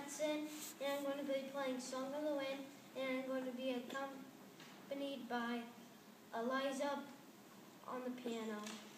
Hudson, and I'm going to be playing Song of the Wind, and I'm going to be accompanied by Eliza on the piano.